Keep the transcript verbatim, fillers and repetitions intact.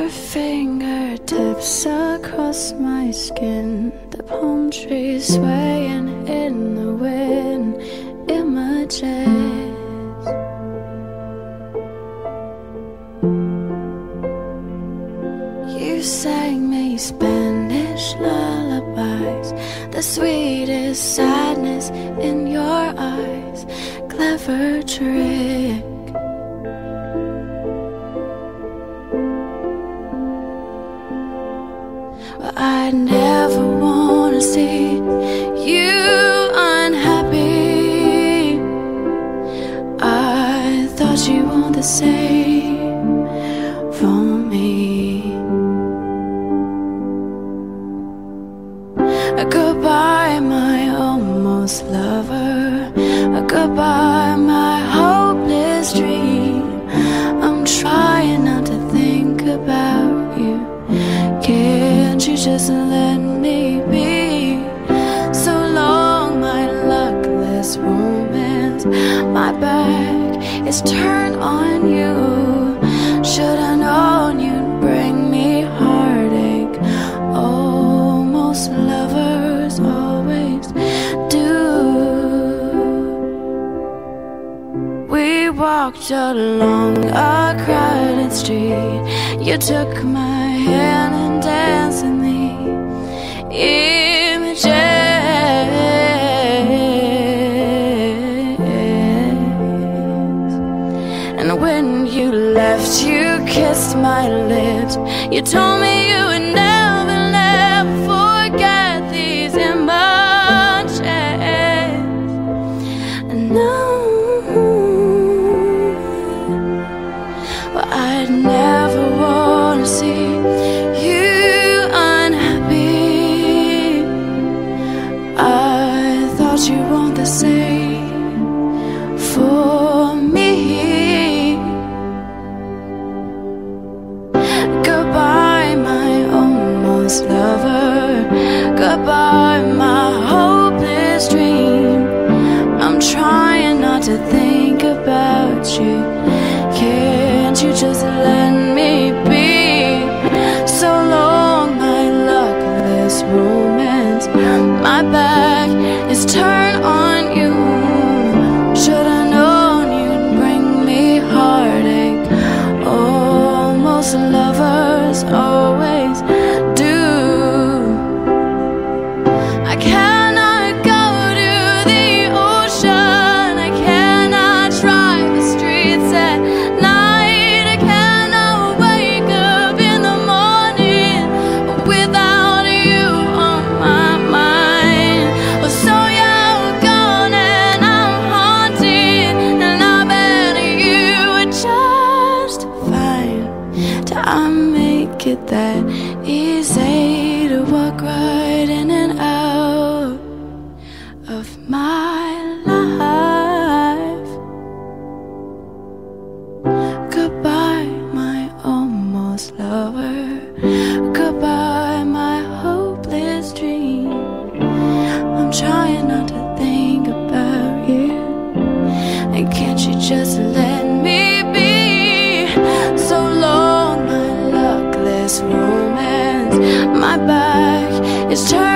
Your fingertips across my skin, the palm trees swaying in the wind. Images you sang me Spanish lullabies, the sweetest sadness in your eyes. Clever trick. But I never wanna see you unhappy. I thought you want the same for me. Goodbye, my almost lover. Goodbye, my hopeless dream. I'm trying not to think about you. Can't you just let me be? So long, my luckless romance. My back is turned on you. Should I known you'd bring me heartache? Almost lovers always do. We walked along a crowded street. You took my hand and danced in the images. And when you left, you kissed my lips. You told me you would never, never forget these emotions. And now, but I'd never wanna see you unhappy. I thought you want the same for me. Goodbye, my almost lover. Goodbye, my hopeless dream. I'm trying not to think about you. Can't you just let me be? So long, my luckless romance. My back is turned on you. Should I known you'd bring me heartache? Almost lovers always do. I cannot go to the ocean. I cannot drive the streets at night. I cannot wake up in the morning without you on my mind. So you're gone and I'm haunted, and I bet you were just fine. Till I make it that easy to walk right in and out of my life. Goodbye, my almost lover. Goodbye, my hopeless dream. I'm trying not to think about you. And can't you just let me be? So long, my luckless romance. My back is turned